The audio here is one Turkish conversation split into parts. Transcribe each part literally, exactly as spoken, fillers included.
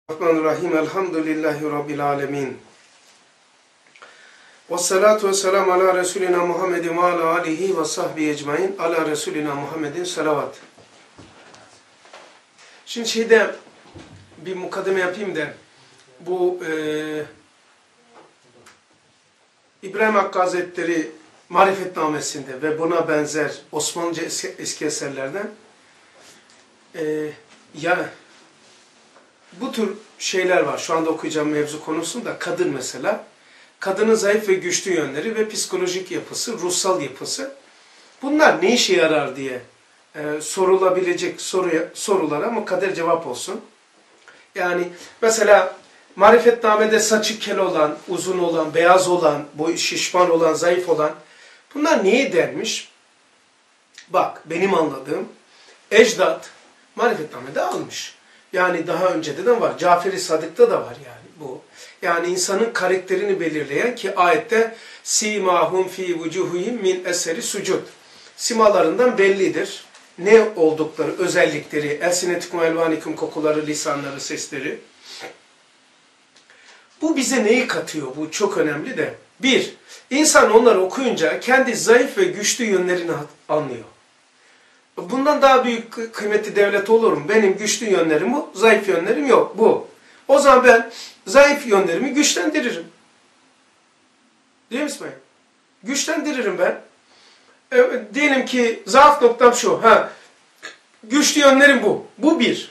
Bismillahirrahmanirrahim. Elhamdülillahi Rabbil alemin. Ve salatu ve selamu ala Resulina Muhammedin ve ala alihi ve sahbihi ecmain. Ala Resulina Muhammedin salavat. Şimdi şeyde bir mukaddeme yapayım da bu e, İbrahim Hakkı Hazretleri Marifetnamesinde ve buna benzer Osmanlıca eski, eski eserlerden e, ya bu tür şeyler var. Şu anda okuyacağım mevzu konusunda kadın mesela. Kadının zayıf ve güçlü yönleri ve psikolojik yapısı, ruhsal yapısı. Bunlar ne işe yarar diye e, sorulabilecek soruya, sorulara mukadder cevap olsun. Yani mesela Marifetname'de saçı kel olan, uzun olan, beyaz olan, boyu şişman olan, zayıf olan bunlar neye dermiş? Bak benim anladığım ecdat Marifetname'de almış. Yani daha önceden de var. Cafer-i Sadık'ta da var yani bu. Yani insanın karakterini belirleyen ki ayette simahum fi vucuhihim min eseri sucud. Simalarından bellidir. Ne oldukları, özellikleri, elsinetikum elvanikum kokuları, lisanları, sesleri. Bu bize neyi katıyor? Bu çok önemli de. Bir, insan onları okuyunca kendi zayıf ve güçlü yönlerini anlıyor. Bundan daha büyük kıymetli devlet olur mu? Benim güçlü yönlerim bu, zayıf yönlerim yok. Bu. O zaman ben zayıf yönlerimi güçlendiririm. Değil mi İsmail? Güçlendiririm ben. E, diyelim ki zaaf noktam şu. Ha, güçlü yönlerim bu. Bu bir.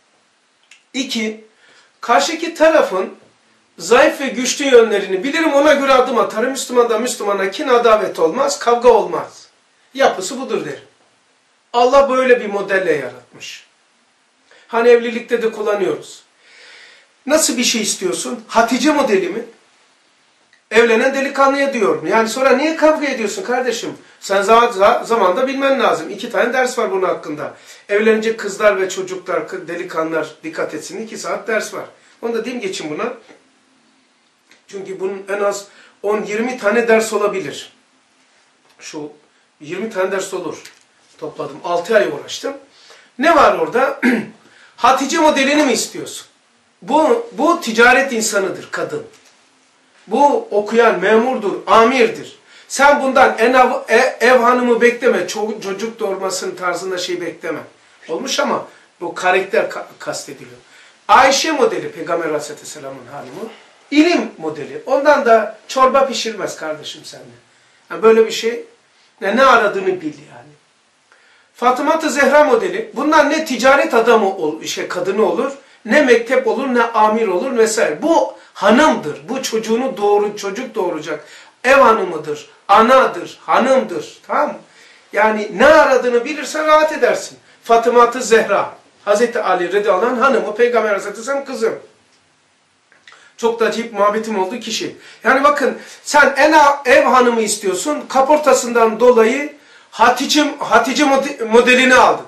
İki, karşıki tarafın zayıf ve güçlü yönlerini bilirim, ona göre adım atarım. Müslümandan Müslümana kin, adavet olmaz, kavga olmaz. Yapısı budur derim. Allah böyle bir modelle yaratmış. Hani evlilikte de kullanıyoruz. Nasıl bir şey istiyorsun? Hatice modeli mi? Evlenen delikanlıya diyorum. Yani sonra niye kavga ediyorsun kardeşim? Sen zamanda bilmen lazım. İki tane ders var bunun hakkında. Evlenecek kızlar ve çocuklar, delikanlılar dikkat etsin. İki saat ders var. Onu da diyeyim geçin buna. Çünkü bunun en az on yirmi tane ders olabilir. Şu yirmi tane ders olur. Topladım. altı ay uğraştım. Ne var orada? Hatice modelini mi istiyorsun? Bu, bu ticaret insanıdır kadın. Bu okuyan memurdur, amirdir. Sen bundan en ev, ev hanımı bekleme, çocuk, çocuk doğurmasının tarzında şey bekleme. Olmuş ama bu karakter ka kastediliyor. Ayşe modeli, Peygamber Aleyhisselam'ın hanımı. İlim modeli. Ondan da çorba pişirmez kardeşim seninle. Yani böyle bir şey, ne, ne aradığını bil yani. Fatıma-ı Zehra modeli, bunlar ne ticaret adamı ol, şey, kadını olur, ne mektep olur, ne amir olur vesaire. Bu hanımdır, bu çocuğunu doğru, çocuk doğuracak, ev hanımıdır, anadır, hanımdır, tamam mı? Yani ne aradığını bilirsen rahat edersin. Fatıma-ı Zehra, Hazreti Ali radıyallahu anh hanımı, Peygamber Aleyhisselam kızım. Çok da acayip muhabbetim olduğu kişi. Yani bakın, sen en ev hanımı istiyorsun, kaportasından dolayı Hatice, Hatice modelini aldın.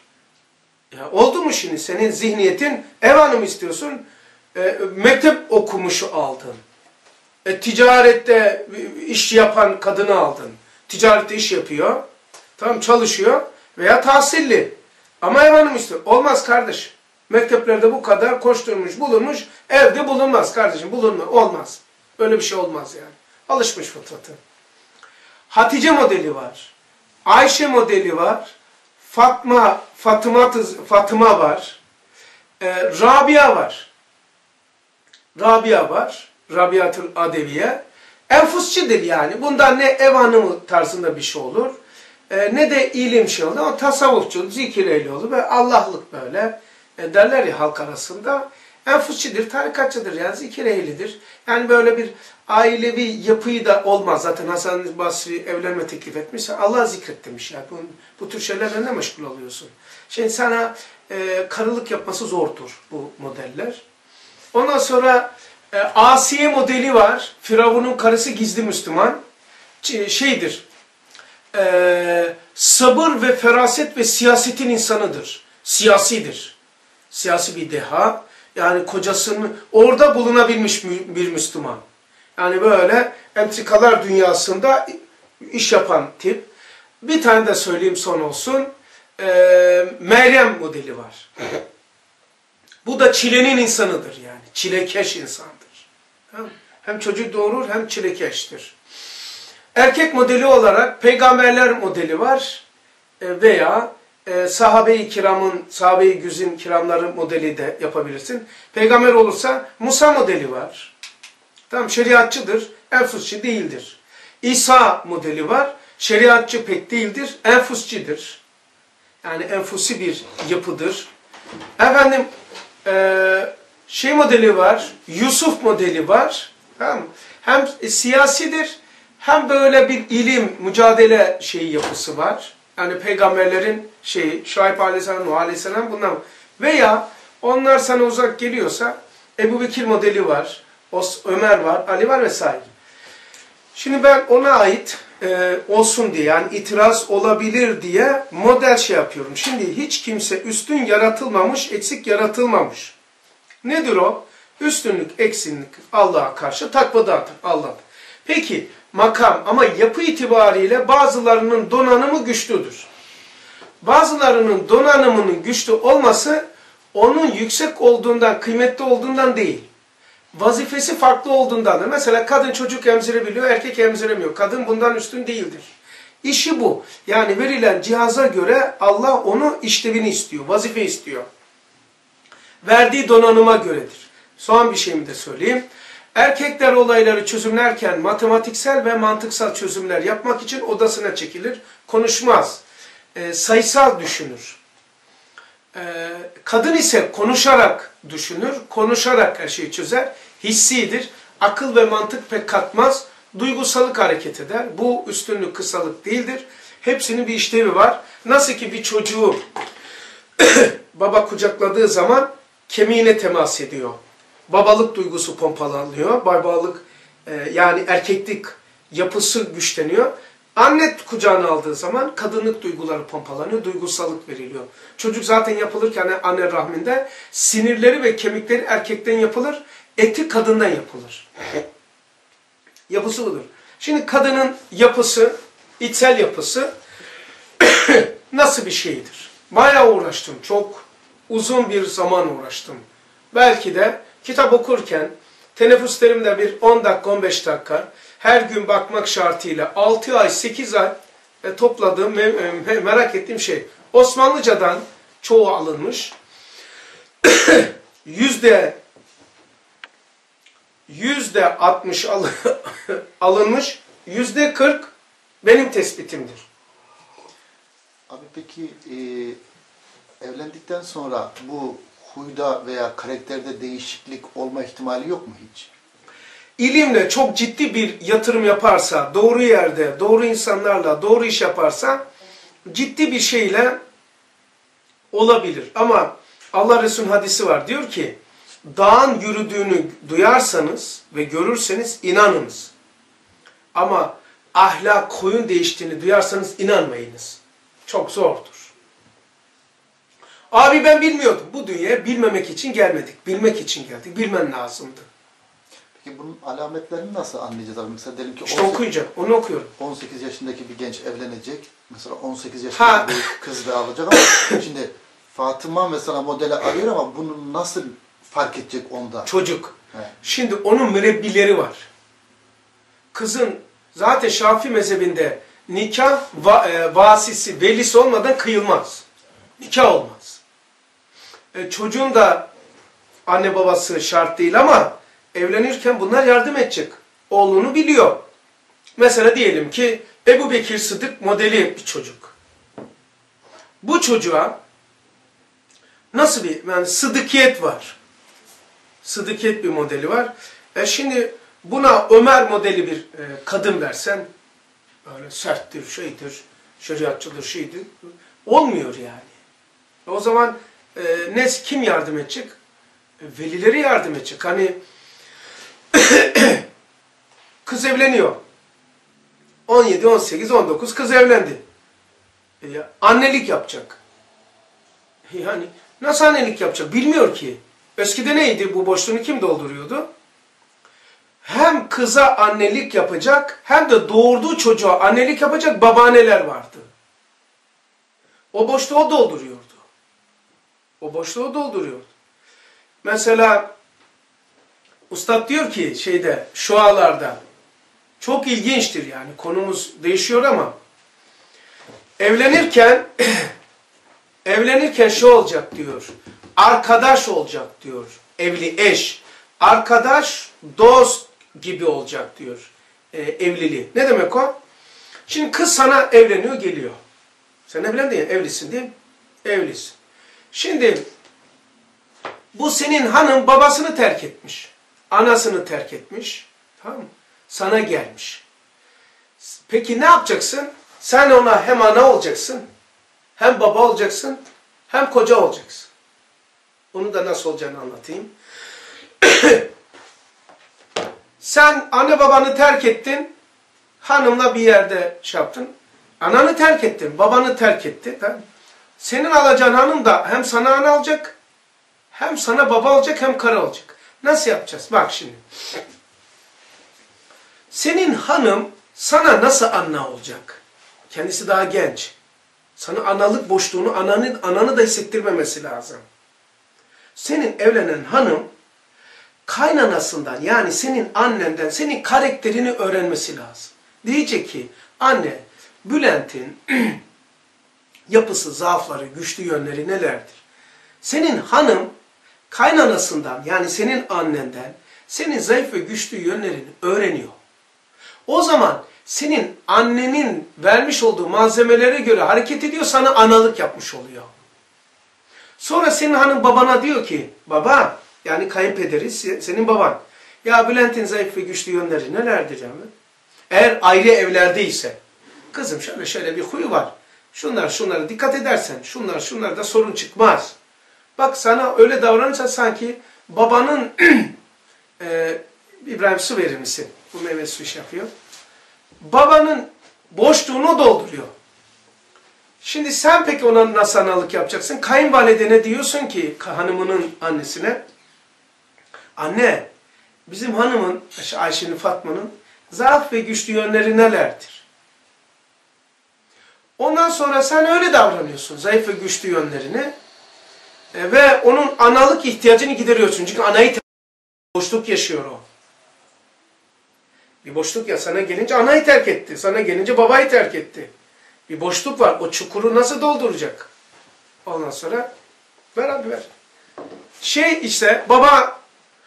Ya oldu mu şimdi? Senin zihniyetin ev hanımı istiyorsun, e, mektep okumuşu aldın. E, ticarette iş yapan kadını aldın. Ticarette iş yapıyor, tamam çalışıyor veya tahsilli. Ama ev hanımı istiyor. Olmaz kardeş. Mekteplerde bu kadar koşturmuş, bulunmuş, evde bulunmaz kardeşim. Bulunma, olmaz. Öyle bir şey olmaz yani. Alışmış fıtratı. Hatice modeli var. Ayşe modeli var, Fatma, Fatıma, Fatıma var, e, Rabia var, Rabia var, Rabiatül Adeviye, enfusçidir yani. Bundan ne ev hanımı tarzında bir şey olur, e, ne de ilim şey olur, ama tasavvufçu, zikir ehli olur ve Allah'lık böyle e, derler ya halk arasında. Enfusçidir, tarikatçıdır yani zikir ehlidir. Yani böyle bir ailevi yapıyı da olmaz. Zaten Hasan Basri evlenme teklif etmiş. Allah zikret demiş. Yani bu, bu tür şeylerle ne meşgul oluyorsun? Şimdi sana e, karılık yapması zordur bu modeller. Ondan sonra e, Asiye modeli var. Firavun'un karısı gizli Müslüman. Ç şeydir. E, sabır ve feraset ve siyasetin insanıdır. Siyasidir. Siyasi bir deha. Yani kocasının orada bulunabilmiş bir Müslüman. Yani böyle entrikalar dünyasında iş yapan tip. Bir tane de söyleyeyim son olsun. Ee, Meryem modeli var. Bu da çilenin insanıdır yani. Çilekeş insandır. Hem çocuk doğurur hem çilekeştir. Erkek modeli olarak peygamberler modeli var veya e, sahabe-i kiramın, sahabe-i güzin kiramların modeli de yapabilirsin. Peygamber olursa Musa modeli var. Tamam, şeriatçıdır, enfusçi değildir. İsa modeli var, şeriatçı pek değildir, enfusçidir. Yani enfusi bir yapıdır. Efendim, e, şey modeli var, Yusuf modeli var. Tamam. Hem e, siyasidir, hem böyle bir ilim, mücadele şeyi yapısı var. Yani peygamberlerin şeyi, Şuayb Aleyhisselam, Nuh Aleyhisselam bunlar. Veya onlar sana uzak geliyorsa Ebu Bekir modeli var, Ömer var, Ali var vesaire. Şimdi ben ona ait e, olsun diye, yani itiraz olabilir diye model şey yapıyorum. Şimdi hiç kimse üstün yaratılmamış, eksik yaratılmamış. Nedir o? Üstünlük, eksinlik Allah'a karşı takvadandır. Allah. Peki makam ama yapı itibariyle bazılarının donanımı güçlüdür. Bazılarının donanımının güçlü olması onun yüksek olduğundan, kıymetli olduğundan değil. Vazifesi farklı olduğundandır. Mesela kadın çocuk emzirebiliyor, erkek emziremiyor. Kadın bundan üstün değildir. İşi bu. Yani verilen cihaza göre Allah onu işlevini istiyor, vazife istiyor. Verdiği donanıma göredir. Son bir şeyimi de söyleyeyim. Erkekler olayları çözümlerken matematiksel ve mantıksal çözümler yapmak için odasına çekilir. Konuşmaz. E, sayısal düşünür. E, kadın ise konuşarak düşünür. Konuşarak her şeyi çözer. Hissidir. Akıl ve mantık pek katmaz. Duygusallık hareket eder. Bu üstünlük, kısalık değildir. Hepsinin bir işlevi var. Nasıl ki bir çocuğu baba kucakladığı zaman kemiğine temas ediyor. Babalık duygusu pompalanıyor. Babalık e, yani erkeklik yapısı güçleniyor. Anne kucağına aldığı zaman kadınlık duyguları pompalanıyor. Duygusallık veriliyor. Çocuk zaten yapılırken anne rahminde sinirleri ve kemikleri erkekten yapılır. Eti kadından yapılır. Yapısı budur. Şimdi kadının yapısı, içsel yapısı nasıl bir şeydir? Bayağı uğraştım. Çok uzun bir zaman uğraştım. Belki de kitap okurken teneffüslerimde bir on dakika, on beş dakika her gün bakmak şartıyla altı ay, sekiz ay topladığım, merak ettiğim şey. Osmanlıcadan çoğu alınmış. Yüzde yüzde altmış alınmış. Yüzde kırk benim tespitimdir. Abi peki e, evlendikten sonra bu huyda veya karakterde değişiklik olma ihtimali yok mu hiç? İlimle çok ciddi bir yatırım yaparsa, doğru yerde, doğru insanlarla doğru iş yaparsa ciddi bir şeyle olabilir. Ama Allah Resulü'nün hadisi var. Diyor ki, dağın yürüdüğünü duyarsanız ve görürseniz inanınız. Ama ahlak, huyun değiştiğini duyarsanız inanmayınız. Çok zordur. Abi ben bilmiyordum. Bu dünyaya bilmemek için gelmedik. Bilmek için geldik. Bilmen lazımdı. Peki bunun alametlerini nasıl anlayacağız abi? Mesela diyelim ki İşte okuyacağım. Onu okuyorum. on sekiz yaşındaki bir genç evlenecek. Mesela on sekiz yaşındaki ha. bir kız da alacak ama şimdi Fatıma mesela modeli arıyor ama bunu nasıl fark edecek onda? Çocuk. He. Şimdi onun mürebbileri var. Kızın zaten Şafii mezhebinde nikah va e, vasisi, velisi olmadan kıyılmaz. Nikah olmaz. E, çocuğun da anne babası şart değil ama evlenirken bunlar yardım edecek. Oğlunu biliyor. Mesela diyelim ki Ebu Bekir Sıddık modeli bir çocuk. Bu çocuğa nasıl bir yani sıdıkiyet var. Sıdıkiyet bir modeli var. E şimdi buna Ömer modeli bir e, kadın versen böyle serttir, şeydir, şeriatçıdır, şeydir. Olmuyor yani. O zaman e, ne kim yardım edecek? E, velileri yardım edecek. Hani kız evleniyor. on yedi, on sekiz, on dokuz kız evlendi. E, annelik yapacak. Yani nasıl annelik yapacak? Bilmiyor ki. Eskide neydi? Bu boşluğunu kim dolduruyordu? Hem kıza annelik yapacak hem de doğurduğu çocuğa annelik yapacak babaanneler vardı. O boşluğu dolduruyordu. O boşluğu dolduruyordu. Mesela Üstad diyor ki şeyde, şualarda, çok ilginçtir yani, konumuz değişiyor ama evlenirken evlenirken şu olacak diyor, arkadaş olacak diyor, evli eş, arkadaş, dost gibi olacak diyor e, evliliği. Ne demek o? Şimdi kız sana evleniyor, geliyor. Sen evlendin ya, evlisin değil mi? Evlisin. Şimdi bu senin hanım babasını terk etmiş. Anasını terk etmiş. Tamam mı? Sana gelmiş. Peki ne yapacaksın? Sen ona hem ana olacaksın, hem baba olacaksın, hem koca olacaksın. Onu da nasıl olacağını anlatayım. Sen anne babanı terk ettin, hanımla bir yerde şey yaptın. Ananı terk ettin, babanı terk etti. Tamam. Senin alacağın hanım da hem sana ana olacak, hem sana baba olacak, hem karı olacak. Nasıl yapacağız? Bak şimdi. Senin hanım sana nasıl anne olacak? Kendisi daha genç. Sana analık boşluğunu, ananı, ananı da hissettirmemesi lazım. Senin evlenen hanım, kaynanasından, yani senin annenden, senin karakterini öğrenmesi lazım. Diyecek ki, anne, Bülent'in yapısı, zaafları, güçlü yönleri nelerdir? Senin hanım, kaynanasından, yani senin annenden, senin zayıf ve güçlü yönlerini öğreniyor. O zaman senin annenin vermiş olduğu malzemelere göre hareket ediyor, sana analık yapmış oluyor. Sonra senin hanım babana diyor ki, baba, yani kayınpederi senin baban, ya Bülent'in zayıf ve güçlü yönleri nelerdir canım? Eğer ayrı evlerdeyse, kızım şöyle şöyle bir huyu var, şunlar şunlara dikkat edersen, şunlar şunlarda sorun çıkmaz. Bak sana öyle davranırsa sanki babanın, e, İbrahim su verir misin? Bu meyve suyu iş yapıyor. Babanın boşluğunu dolduruyor. Şimdi sen peki ona nasıl analık yapacaksın? Kayınvalidene diyorsun ki, hanımının annesine, anne, bizim hanımın, Ayşe'nin, Fatma'nın zaaf ve güçlü yönleri nelerdir? Ondan sonra sen öyle davranıyorsun, zayıf ve güçlü yönlerini e, ve onun analık ihtiyacını gideriyorsun. Çünkü anayı boşluk yaşıyor o. Bir boşluk ya, sana gelince anayı terk etti, sana gelince babayı terk etti. Bir boşluk var, o çukuru nasıl dolduracak? Ondan sonra ver abi ver. Şey işte, baba,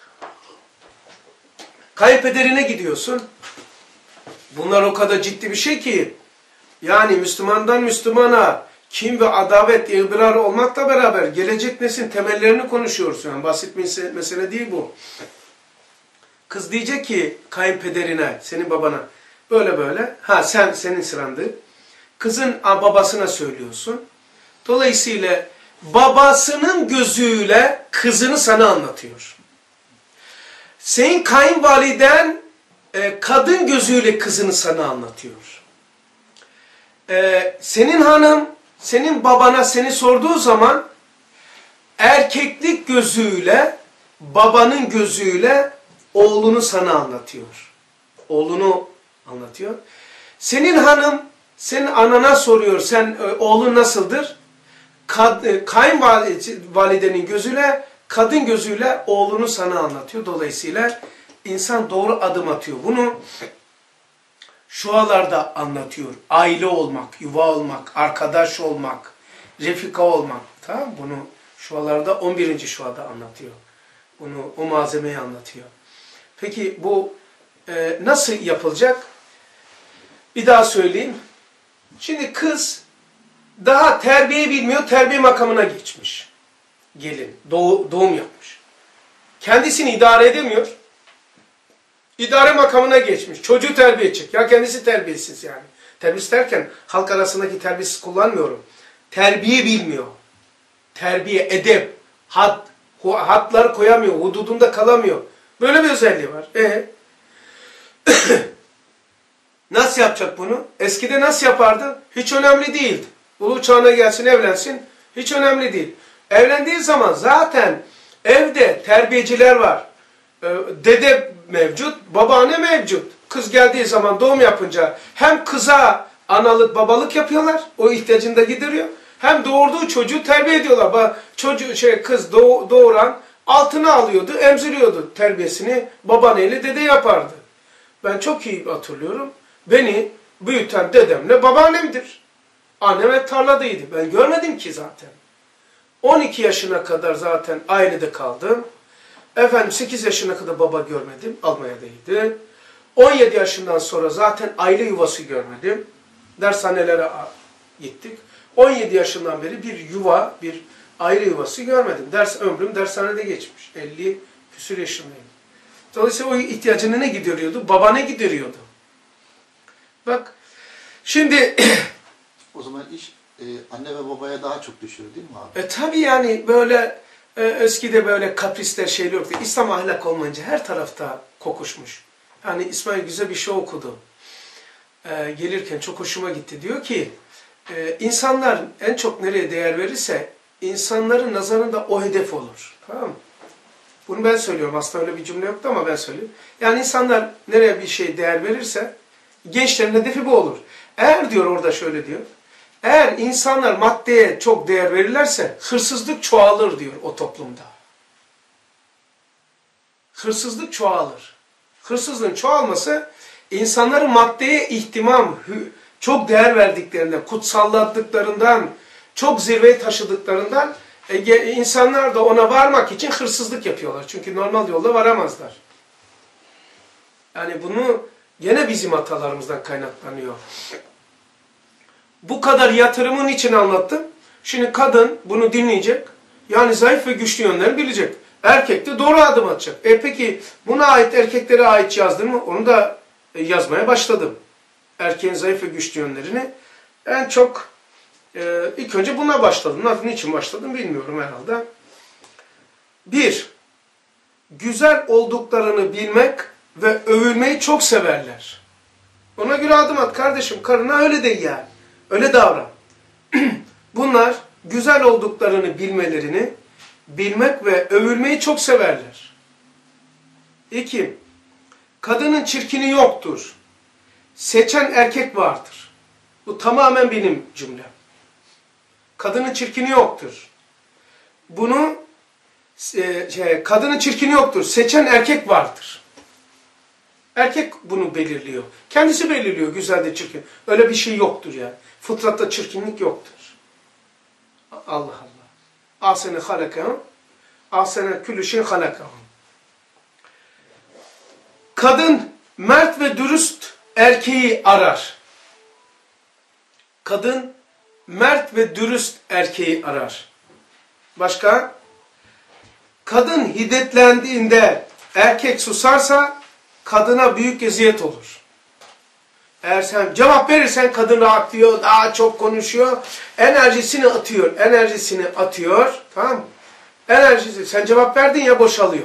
kayınpederine gidiyorsun. Bunlar o kadar ciddi bir şey ki, yani Müslümandan Müslümana kin ve adavet, iğbirar olmakla beraber gelecek neslin temellerini konuşuyoruz. Yani basit bir mesele değil bu. Kız diyecek ki kayınpederine, senin babana, böyle böyle, ha sen, senin sırandı. Kızın babasına söylüyorsun. Dolayısıyla babasının gözüyle kızını sana anlatıyor. Senin kayınvaliden e, kadın gözüyle kızını sana anlatıyor. E, senin hanım, senin babana seni sorduğu zaman erkeklik gözüyle, babanın gözüyle oğlunu sana anlatıyor. Oğlunu anlatıyor. Senin hanım, senin anana soruyor, sen oğlun nasıldır? Kayınvalidenin gözüyle, kadın gözüyle oğlunu sana anlatıyor. Dolayısıyla insan doğru adım atıyor. Bunu şualarda anlatıyor. Aile olmak, yuva olmak, arkadaş olmak, refika olmak. Tamam, bunu şualarda on birinci şuada anlatıyor. Bunu, o malzemeyi anlatıyor. Peki bu e, nasıl yapılacak? Bir daha söyleyeyim. Şimdi kız daha terbiye bilmiyor, terbiye makamına geçmiş. Gelin, doğu, doğum yapmış. Kendisini idare edemiyor. İdare makamına geçmiş. Çocuğu terbiye edecek. Ya kendisi terbiyesiz yani. Terbiyesiz derken halk arasındaki terbiyesiz kullanmıyorum. Terbiye bilmiyor. Terbiye, edep, had, hadlar koyamıyor, hududunda kalamıyor. Böyle bir özelliği var. E nasıl yapacak bunu? Eskide nasıl yapardı? Hiç önemli değildi. Ulu çağına gelsin, evlensin. Hiç önemli değil. Evlendiği zaman zaten evde terbiyeciler var. Dede mevcut, babaanne mevcut. Kız geldiği zaman doğum yapınca hem kıza analık babalık yapıyorlar. O ihtiyacını da gideriyor. Hem doğurduğu çocuğu terbiye ediyorlar. Çocuğu şey kız doğ, doğuran Altına alıyordu, emziriyordu terbiyesini. Babaanneyle dede yapardı. Ben çok iyi hatırlıyorum. Beni büyüten dedemle babaannemdir. Annem hep tarladaydı. Ben görmedim ki zaten. on iki yaşına kadar zaten ailede kaldım. Efendim sekiz yaşına kadar baba görmedim. Almanya'daydı. on yedi yaşından sonra zaten aile yuvası görmedim. Dershanelere gittik. on yedi yaşından beri bir yuva, bir aile yuvası görmedim. Ders, ömrüm dershanede geçmiş. elli küsur yaşındayım. Dolayısıyla o ihtiyacını ne gideriyordu? Baba ne gideriyordu? Bak, şimdi... O zaman iş e, anne ve babaya daha çok düşüyor değil mi abi? E tabi yani böyle e, eskide böyle kaprisler şeyler yoktu. İslam ahlak olmayınca her tarafta kokuşmuş. Yani İsmail güzel bir şey okudu. E, gelirken çok hoşuma gitti. Diyor ki e, insanlar en çok nereye değer verirse insanların nazarında o hedef olur. Tamam mı? Bunu ben söylüyorum. Aslında öyle bir cümle yoktu ama ben söyleyeyim. Yani insanlar nereye bir şey değer verirse gençlerin hedefi bu olur. Eğer diyor orada şöyle diyor. Eğer insanlar maddeye çok değer verirlerse hırsızlık çoğalır diyor o toplumda. Hırsızlık çoğalır. Hırsızlığın çoğalması insanların maddeye ihtimam, çok değer verdiklerinden, kutsalladıklarından, çok zirveye taşıdıklarından e, insanlar da ona varmak için hırsızlık yapıyorlar. Çünkü normal yolda varamazlar. Yani bunu gene bizim atalarımızdan kaynaklanıyor. Bu kadar yatırımın için anlattım. Şimdi kadın bunu dinleyecek. Yani zayıf ve güçlü yönlerini bilecek. Erkek de doğru adım atacak. E peki buna ait erkeklere ait yazdım mı? Onu da yazmaya başladım. Erkeğin zayıf ve güçlü yönlerini. En çok e, ilk önce buna başladım. Nasıl, niçin başladım bilmiyorum herhalde. Bir, güzel olduklarını bilmek ve övülmeyi çok severler. Ona göre adım at kardeşim. Karına öyle de yani. Öyle davran. Bunlar güzel olduklarını bilmelerini, bilmek ve övülmeyi çok severler. İki, kadının çirkini yoktur. Seçen erkek vardır. Bu tamamen benim cümlem. Kadının çirkini yoktur. Bunu, e, şey, kadının çirkini yoktur. Seçen erkek vardır. Erkek bunu belirliyor. Kendisi belirliyor güzel de çirkin. Öyle bir şey yoktur yani. Fıtratta çirkinlik yoktur. Allah Allah. Ahsene halakahum. Ahsene küllü şeyin halakahum. Kadın mert ve dürüst erkeği arar. Kadın mert ve dürüst erkeği arar. Başka? Kadın hiddetlendiğinde erkek susarsa kadına büyük eziyet olur. Eğer sen cevap verirsen kadın rahatlıyor, daha çok konuşuyor, enerjisini atıyor, enerjisini atıyor, tamam mı? Enerjisi, sen cevap verdin ya boşalıyor.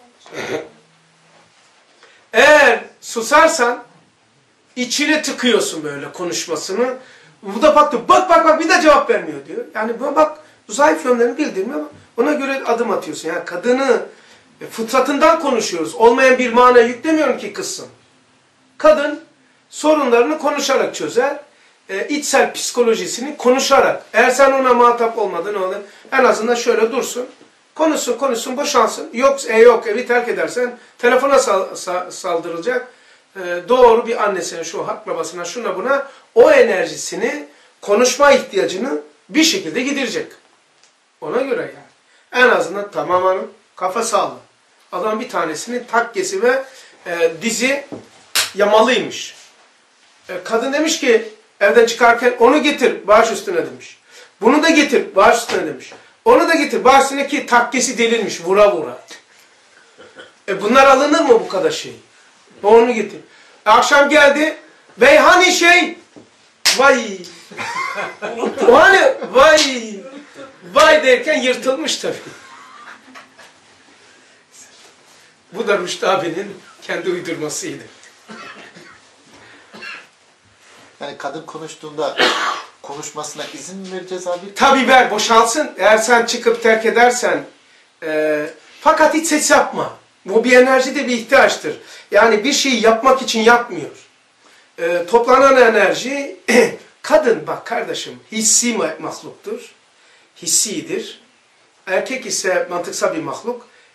Eğer susarsan içine tıkıyorsun böyle konuşmasını. Bu da baktı, bak bak bak bir de cevap vermiyor diyor. Yani bak zayıf yönlerini bildirme ama ona göre adım atıyorsun. Yani kadını fıtratından konuşuyoruz. Olmayan bir mana yüklemiyorum ki kızsın. Kadın sorunlarını konuşarak çözer. E, içsel psikolojisini konuşarak. Eğer sen ona muhatap olmadın ne olur? En azından şöyle dursun. Konuşsun konuşsun boşansın. Yok e yok evi terk edersen telefona sal, sal, saldırılacak. E, doğru bir annesine şu akrabasına şuna buna o enerjisini konuşma ihtiyacını bir şekilde giderecek. Ona göre yani. En azından tamamen kafa sağlam. Adam bir tanesinin takkesi ve e, dizi yamalıymış. E, kadın demiş ki evden çıkarken onu getir baş üstüne demiş. Bunu da getir baş üstüne demiş. Onu da getir baş üstüne ki takkesi delirmiş vura vura. E bunlar alınır mı bu kadar şey? Onu getir. E, akşam geldi. Bey hani şey? Vay. O hani vay. Vay derken yırtılmış tabii. Bu da Rüştü abinin kendi uydurmasıydı. Yani kadın konuştuğunda konuşmasına izin mi vereceğiz abi? Tabii ver, boşalsın. Eğer sen çıkıp terk edersen. E, fakat hiç ses yapma. Bu bir enerji de bir ihtiyaçtır. Yani bir şeyi yapmak için yapmıyor. E, toplanan enerji, kadın bak kardeşim hissi mahluktur. Hissidir. Erkek ise mantıksal bir mahluk.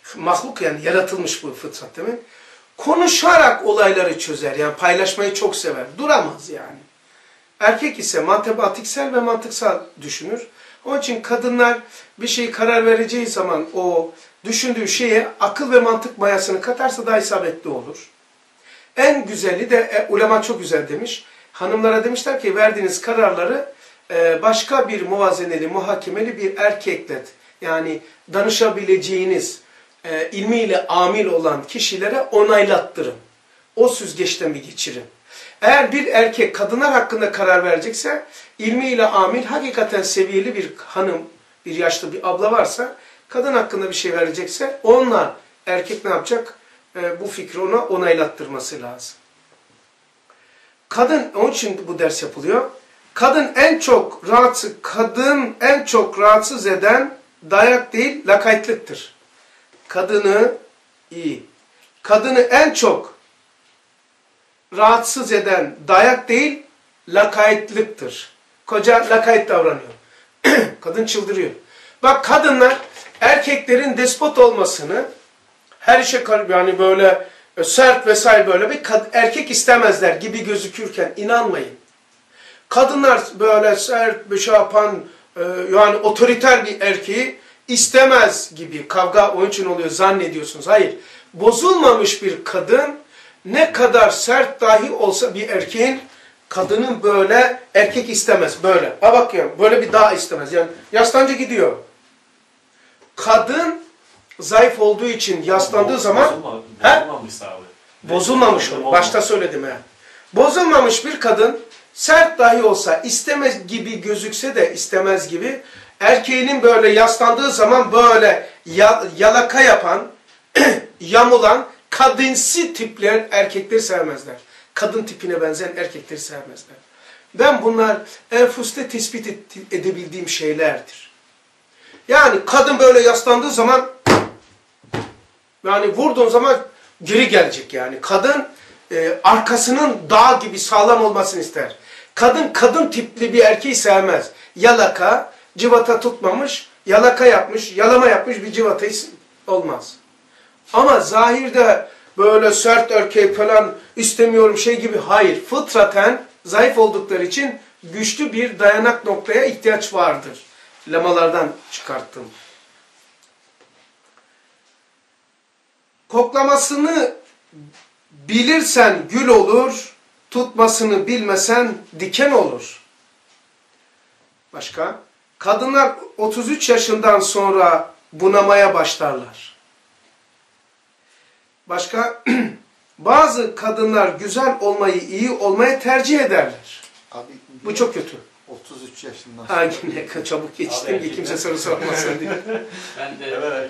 Mahluk yani yaratılmış bu fıtrat demek. Konuşarak olayları çözer. Yani paylaşmayı çok sever. Duramaz yani. Erkek ise matematiksel ve mantıksal düşünür. Onun için kadınlar bir şey karar vereceği zaman o düşündüğü şeye akıl ve mantık mayasını katarsa daha isabetli olur. En güzeli de e, ulema çok güzel demiş. Hanımlara demişler ki verdiğiniz kararları e, başka bir muvazeneli, muhakemeli bir erkekle yani danışabileceğiniz e, ilmiyle amil olan kişilere onaylattırın. O süzgeçten bir geçirin. Eğer bir erkek kadınlar hakkında karar verecekse ilmiyle amil hakikaten seviyeli bir hanım, bir yaşlı bir abla varsa kadın hakkında bir şey verecekse onunla erkek ne yapacak? E, bu fikri ona onaylattırması lazım. Kadın, onun için bu ders yapılıyor. Kadın en çok rahatsız, kadın en çok rahatsız eden dayak değil, lakaytlıktır. Kadını iyi. Kadını en çok rahatsız eden dayak değil, lakaytlıktır. Koca lakayt davranıyor. Kadın çıldırıyor. Bak kadınlar erkeklerin despot olmasını her işe yani böyle sert vesaire böyle bir erkek istemezler gibi gözükürken inanmayın. Kadınlar böyle sert bir şey yapan yani otoriter bir erkeği istemez gibi kavga onun için oluyor zannediyorsunuz. Hayır. Bozulmamış bir kadın ne kadar sert dahi olsa bir erkeğin kadının böyle erkek istemez. Böyle. Ha bak ya böyle bir daha istemez. Yani yaslanınca gidiyor. Kadın zayıf olduğu için yaslandığı zaman bozulmamış abi. Bozulmamış o. Başta söyledim ya. Bozulmamış bir kadın sert dahi olsa istemez gibi gözükse de istemez gibi erkeğinin böyle yaslandığı zaman böyle yalaka yapan yamulan kadınsı tipler erkekleri sevmezler. Kadın tipine benzeyen erkekleri sevmezler. Ben bunlar enfuste tespit edebildiğim şeylerdir. Yani kadın böyle yaslandığı zaman yani vurduğun zaman geri gelecek yani. Kadın e, arkasının dağ gibi sağlam olmasını ister. Kadın kadın tipli bir erkeği sevmez. Yalaka, cıvata tutmamış, yalaka yapmış, yalama yapmış bir civatayı olmaz. Ama zahirde böyle sert erkeği falan istemiyorum şey gibi hayır. Fıtraten zayıf oldukları için güçlü bir dayanak noktaya ihtiyaç vardır. Lemalardan çıkarttım. Koklamasını bilirsen gül olur, tutmasını bilmesen diken olur. Başka? Kadınlar otuz üç yaşından sonra bunamaya başlarlar. Başka? Bazı kadınlar güzel olmayı, iyi olmayı tercih ederler. Abi, bu çok kötü. otuz üç yaşından sonra. Ha, ne çabuk geçtim ki kimse soru sormasın diye. Ben de evet,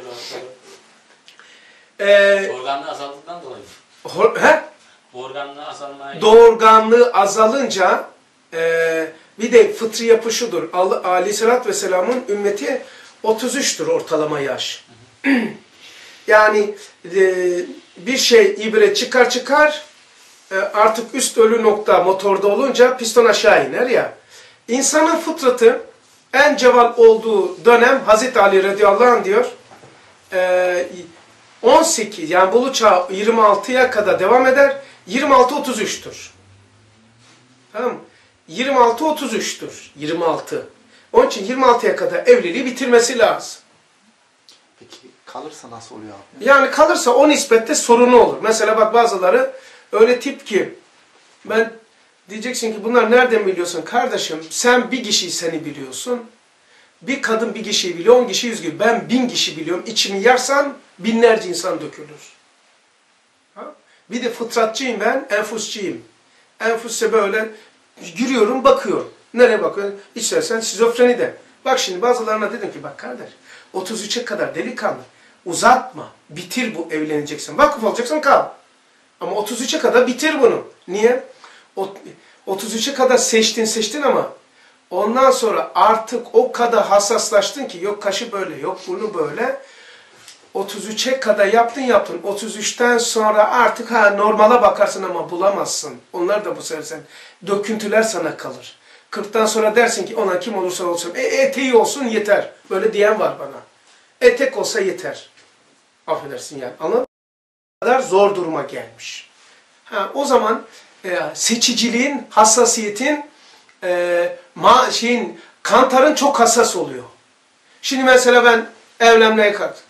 Ee, Organlığı azaldıktan dolayı. Hor, he? Organlığı azalmaya... Doğurganlığı azalınca e, bir de fıtri yapı şudur. Aleyhisselatü Vesselam'ın ümmeti otuz üçtür ortalama yaş. Yani e, bir şey ibre çıkar çıkar e, artık üst ölü nokta motorda olunca piston aşağı iner ya. İnsanın fıtratı en ceval olduğu dönem Hazreti Ali radıyallahu anh diyor e, on sekiz yani bulu çağı yirmi altıya kadar devam eder. yirmi altı otuz üçtür. Tamam mı? yirmi altı otuz üçtür. yirmi altı. Onun için yirmi altıya kadar evliliği bitirmesi lazım. Peki kalırsa nasıl oluyor abi? Yani kalırsa o nispette sorunu olur. Mesela bak bazıları öyle tip ki ben diyeceksin ki bunlar nereden biliyorsun? Kardeşim sen bir kişiyi seni biliyorsun. Bir kadın bir kişiyi biliyor, on kişi yüz gibi. Ben bin kişi biliyorum. İçimi yarsan binlerce insan dökülür. Ha? Bir de fıtratçıyım ben, enfusçıyım. Enfusse böyle giriyorum, bakıyorum. Nereye bakıyorum? İstersen şizofreni de. Bak şimdi bazılarına dedim ki bak kardeş, otuz üçe kadar delikanlı. Uzatma, bitir bu evleneceksin. Vakıf olacaksan kal. Ama otuz üçe kadar bitir bunu. Niye? otuz üçe kadar seçtin seçtin ama ondan sonra artık o kadar hassaslaştın ki yok kaşı böyle, yok burnu böyle. otuz üçe kadar yaptın yaptın. otuz üçten sonra artık ha normala bakarsın ama bulamazsın. Onlar da bu sefer sen döküntüler sana kalır. kırktan sonra dersin ki ona kim olursa olsun. E, eteği olsun yeter. Böyle diyen var bana. Etek olsa yeter. Affedersin yani. Anladın mı? O kadar zor duruma gelmiş. Ha, o zaman e, seçiciliğin, hassasiyetin, e, ma, şeyin, kantarın çok hassas oluyor. Şimdi mesela ben evlenmeye kalktım.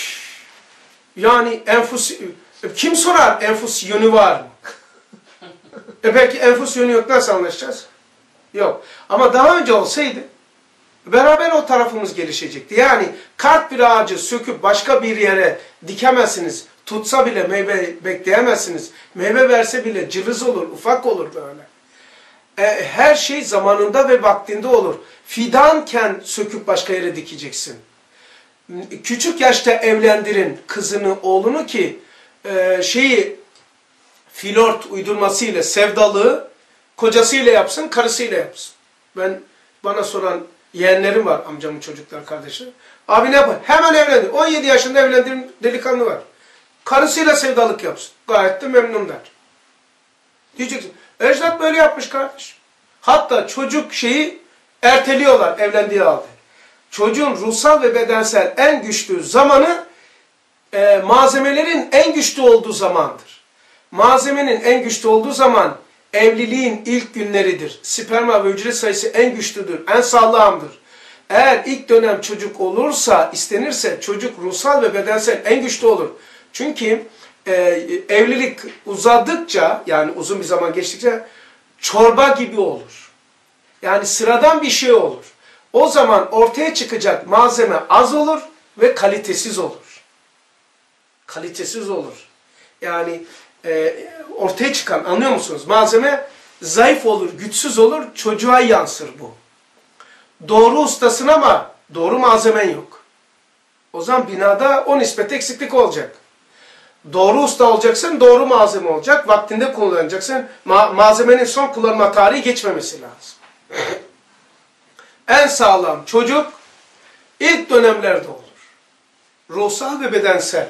Yani enfus, kim sorar enfus yönü var mı? e belki enfus yönü yok, nasıl anlaşacağız? Yok. Ama daha önce olsaydı beraber o tarafımız gelişecekti. Yani kart bir ağacı söküp başka bir yere dikemezsiniz. Tutsa bile meyve bekleyemezsiniz. Meyve verse bile cılız olur, ufak olur böyle. E, her şey zamanında ve vaktinde olur. Fidanken söküp başka yere dikeceksin. Küçük yaşta evlendirin kızını, oğlunu ki e, şeyi flört uydurmasıyla, sevdalığı kocasıyla yapsın, karısıyla yapsın. Ben bana soran yeğenlerim var, amcamın çocuklar, kardeşi. Abi ne yapar? Hemen evlendi. on yedi yaşında evlendiğim delikanlı var. Karısıyla sevdalık yapsın. Gayet de memnun der. Diyeceksin. Ecdat böyle yapmış kardeş. Hatta çocuk şeyi erteliyorlar evlendiği halde. Çocuğun ruhsal ve bedensel en güçlü zamanı e, malzemelerin en güçlü olduğu zamandır. Malzemenin en güçlü olduğu zaman evliliğin ilk günleridir. Sperma ve hücre sayısı en güçlüdür, en sağlamdır. Eğer ilk dönem çocuk olursa, istenirse çocuk ruhsal ve bedensel en güçlü olur. Çünkü e, evlilik uzadıkça, yani uzun bir zaman geçtikçe çorba gibi olur. Yani sıradan bir şey olur. O zaman ortaya çıkacak malzeme az olur ve kalitesiz olur. Kalitesiz olur. Yani e, ortaya çıkan, anlıyor musunuz? Malzeme zayıf olur, güçsüz olur, çocuğa yansır bu. Doğru ustasın ama doğru malzemen yok. O zaman binada o nispet eksiklik olacak. Doğru usta olacaksın, doğru malzeme olacak, vaktinde kullanacaksın. Ma malzemenin son kullanma tarihi geçmemesi lazım. En sağlam çocuk ilk dönemlerde olur. Ruhsal ve bedensel.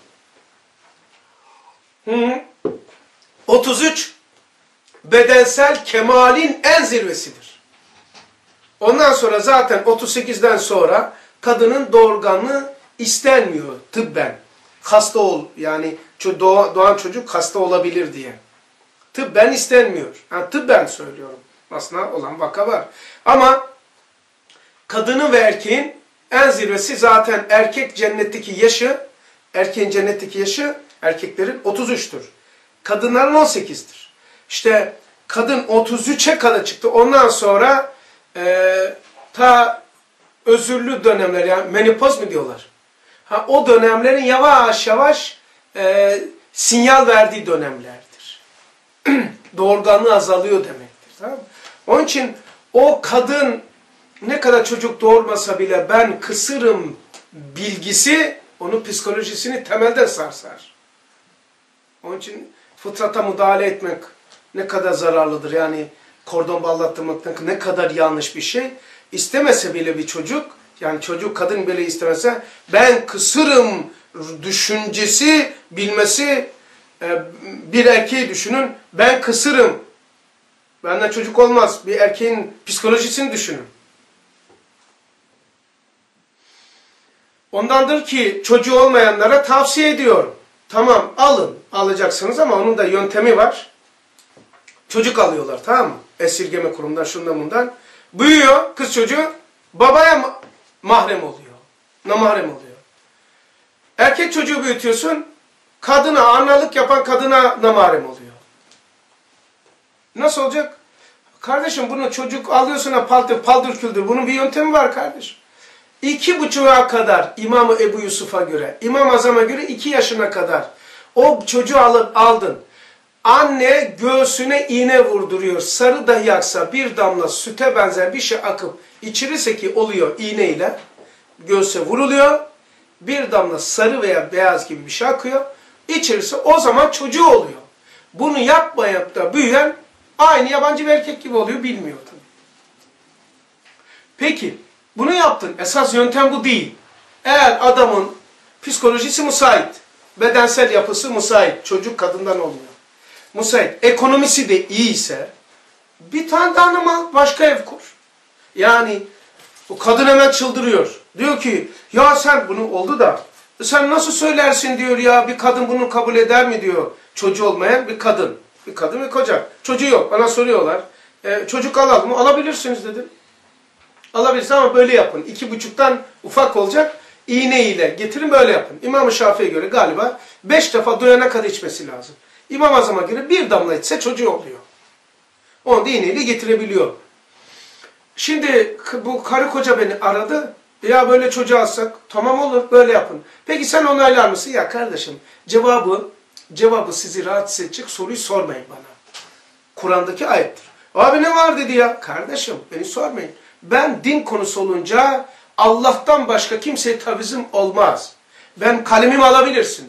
Hı. otuz üç bedensel kemalin en zirvesidir. Ondan sonra zaten otuz sekizden sonra kadının doğurganlığı istenmiyor tıbben. Hasta ol, yani doğan çocuk hasta olabilir diye. Tıbben istenmiyor. Yani tıbben söylüyorum. Aslında olan vaka var. Ama kadının ve erkeğin en zirvesi zaten erkek cennetteki yaşı, erkeğin cennetteki yaşı erkeklerin otuz üçtür. Kadınların on sekizdir. İşte kadın otuz üçe kadar çıktı. Ondan sonra e, ta özürlü dönemler, yani menopoz mu diyorlar? Ha, o dönemlerin yavaş yavaş e, sinyal verdiği dönemlerdir. Doğurganlığı azalıyor demektir. Tamam mı? Onun için o kadın ne kadar çocuk doğurmasa bile ben kısırım bilgisi onun psikolojisini temelden sarsar. Onun için fıtrata müdahale etmek ne kadar zararlıdır. Yani kordon bağlattırmak ne kadar yanlış bir şey. İstemese bile bir çocuk, yani çocuk kadın bile istemese ben kısırım düşüncesi bilmesi, bir erkeği düşünün, ben kısırım, benden çocuk olmaz, bir erkeğin psikolojisini düşünün. Ondandır ki çocuğu olmayanlara tavsiye ediyorum. Tamam alın, alacaksınız ama onun da yöntemi var. Çocuk alıyorlar, tamam mı? Esirgeme kurumundan, şundan bundan. Büyüyor kız çocuğu, babaya mahrem oluyor. Namahrem oluyor. Erkek çocuğu büyütüyorsun, kadına, analık yapan kadına namahrem oluyor. Nasıl olacak? Kardeşim bunu çocuk alıyorsun, paldır, paldır küldür. Bunun bir yöntemi var kardeşim. İki buçuğa kadar İmam-ı Ebu Yusuf'a göre, İmam Azam'a göre iki yaşına kadar o çocuğu alıp aldın. Anne göğsüne iğne vurduruyor. Sarı dahi aksa bir damla süte benzer bir şey akıp içirirse ki oluyor iğneyle. Göğse vuruluyor. Bir damla sarı veya beyaz gibi bir şey akıyor. İçirirse o zaman çocuğu oluyor. Bunu yapmayıp da büyüyen aynı yabancı bir erkek gibi oluyor. Bilmiyor tabii. Peki bunu yaptın. Esas yöntem bu değil. Eğer adamın psikolojisi müsait, bedensel yapısı müsait, çocuk kadından oluyor. Müsait, ekonomisi de iyiyse bir tane daha hanım başka ev kur. Yani o kadın hemen çıldırıyor. Diyor ki ya sen bunu oldu da Sen nasıl söylersin diyor ya, bir kadın bunu kabul eder mi diyor. Çocuğu olmayan bir kadın. Bir kadın ve koca. Çocuğu yok. Bana soruyorlar. E, çocuk alalım mı? Alabilirsiniz dedim. Alabilirsiniz ama böyle yapın. İki buçuktan ufak olacak. İğne ile getirin, böyle yapın. İmam-ı Şafii'ye göre galiba beş defa doyana kadar içmesi lazım. İmam Azam'a göre bir damla içse çocuğu oluyor. Onu da iğneyle getirebiliyor. Şimdi bu karı koca beni aradı. Ya böyle çocuğu alsak, tamam olur, böyle yapın. Peki sen onaylar mısın? Ya kardeşim, cevabı cevabı sizi rahatsız edecek soruyu sormayın bana. Kur'an'daki ayettir. Abi ne var dedi ya. Kardeşim beni sormayın. Ben din konusu olunca Allah'tan başka kimseye tavizim olmaz. Ben kalemimi alabilirsin.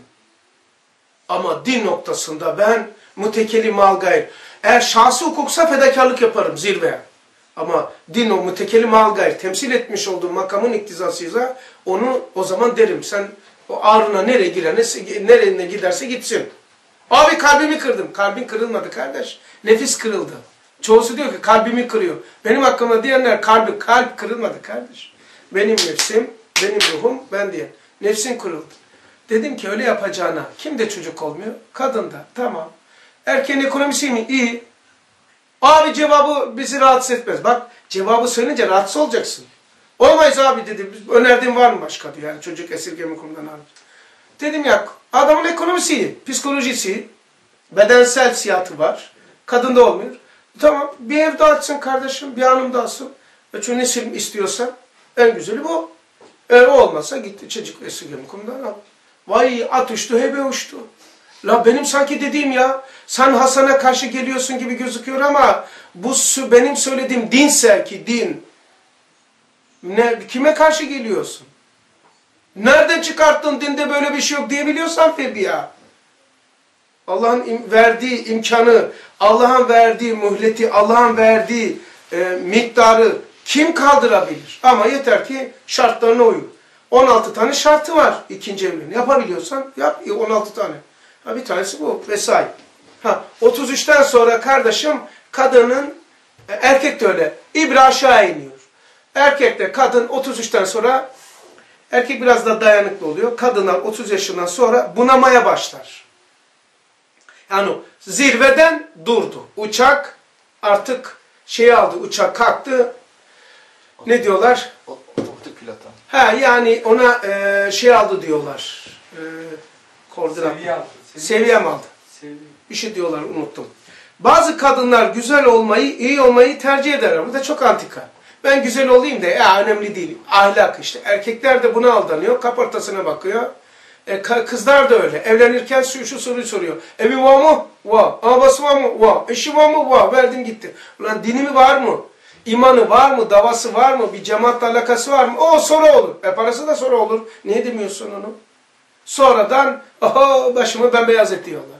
Ama din noktasında ben mütekeli mal gayr. Eğer şahsi hukuksa fedakarlık yaparım zirveye. Ama din o mütekeli mal gayr temsil etmiş olduğu makamın iktizasıysa onu o zaman derim. Sen o ağrına nereye girene, nereye giderse gitsin. Abi kalbimi kırdım. Kalbin kırılmadı kardeş. Nefis kırıldı. Çoğusu diyor ki kalbimi kırıyor. Benim hakkımda diyenler kalbi, kalp kırılmadı kardeş. Benim nefsim, benim ruhum, ben diye. Nefsin kırıldı. Dedim ki öyle yapacağına kimde çocuk olmuyor? Kadında. Tamam. Erkeğin ekonomisi mi? İyi. Abi cevabı bizi rahatsız etmez. Bak cevabı söyleyince rahatsız olacaksın. Olmayız abi dedi. Önerdiğin var mı başka diyor. Yani çocuk esirgeme kurumundan abi. Dedim ya adamın ekonomisi iyi. Psikolojisi, bedensel siyatı var. Kadında olmuyor. Tamam bir ev dağıtsın kardeşim. Bir hanım dağıtsın. Çünkü nesil istiyorsan en güzeli bu. Eğer olmasa gitti çocuk esirgeme kurumundan al. Vay at uçtu hebe uçtu. La benim sanki dediğim ya, sen Hasan'a karşı geliyorsun gibi gözüküyor ama bu benim söylediğim dinse ki din. Ne, kime karşı geliyorsun? Nereden çıkarttın dinde böyle bir şey yok diyebiliyorsan tabii ya. Allah'ın verdiği imkanı, Allah'ın verdiği muhleti, Allah'ın verdiği e, miktarı kim kaldırabilir? Ama yeter ki şartlarına uyun. on altı tane şartı var ikinci evliliğini. Yapabiliyorsan yap on altı tane. Ha, bir tanesi bu vesaire. Ha, otuz üçten sonra kardeşim kadının, erkek de öyle, İbre aşağı iniyor. Erkek de kadın otuz üçten sonra, erkek biraz da dayanıklı oluyor. Kadınlar otuz yaşından sonra bunamaya başlar. Yani zirveden durdu. Uçak artık şey aldı, uçak kalktı. Ne diyorlar? Otomatik pilota. Ha yani ona e, şey aldı diyorlar. E, koordinat. Seviye aldı. Seviye mi aldı? Seviye. Bir şey diyorlar, unuttum. Bazı kadınlar güzel olmayı, iyi olmayı tercih ederler. Bu da çok antika. Ben güzel olayım da ya önemli değil. Ahlak işte. Erkekler de buna aldanıyor. Kaportasına bakıyor. E, kızlar da öyle. Evlenirken şu, şu soruyu soruyor. Evi var mı? Var. Arabası var mı? Var. Eşi var mı? Var. Verdim gitti. Ulan dini mi var mı? İmanı var mı? Davası var mı? Bir cemaatle alakası var mı? O soru olur. E parası da soru olur. Niye demiyorsun onu? Sonradan oho başımı bembeyaz et diyorlar.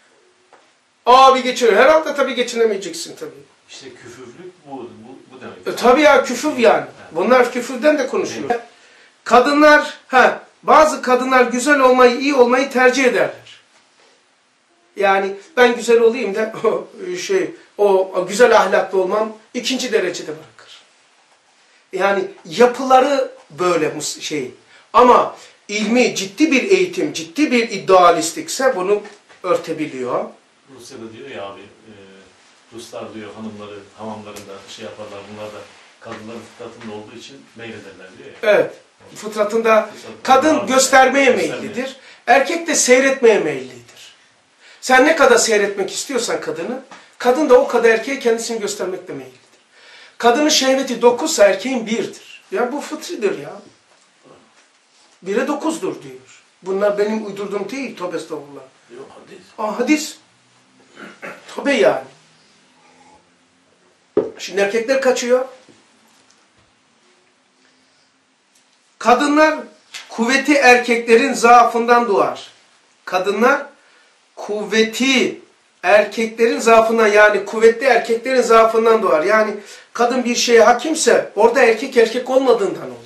Abi geçiniyor. Herhalde tabii geçinemeyeceksin tabii. İşte küfürlük bu, bu, bu demek. E, tabii ya küfür yani. Bunlar küfürden de konuşuyor. Kadınlar, ha bazı kadınlar güzel olmayı, iyi olmayı tercih ederler. Yani ben güzel olayım da o şey, o, o güzel ahlaklı olmam ikinci derecede bırakır. Yani yapıları böyle şey. Ama ilmi, ciddi bir eğitim, ciddi bir idealistikse bunu örtebiliyor. Rusya'da diyor ya abi, e, Ruslar diyor hanımları hamamlarında şey yaparlar, bunlar da kadınların fıtratında olduğu için meylederler diyor ya. Evet. Fıtratında kadın göstermeye meyillidir. Erkek de seyretmeye meyillidir. Sen ne kadar seyretmek istiyorsan kadını, kadın da o kadar erkeğe kendisini göstermekle meyillidir. Kadının şehveti dokuzsa erkeğin birdir. Ya bu fıtridir ya. Bire dokuzdur diyor. Bunlar benim uydurduğum değil. Tövbe estağfurullah. Yok hadis. Aa, hadis. Tabii yani. Şimdi erkekler kaçıyor. Kadınlar kuvveti erkeklerin zaafından doğar. Kadınlar kuvveti erkeklerin zaafından, yani kuvvetli erkeklerin zaafından doğar. Yani kadın bir şeye hakimse orada erkek erkek olmadığından olur.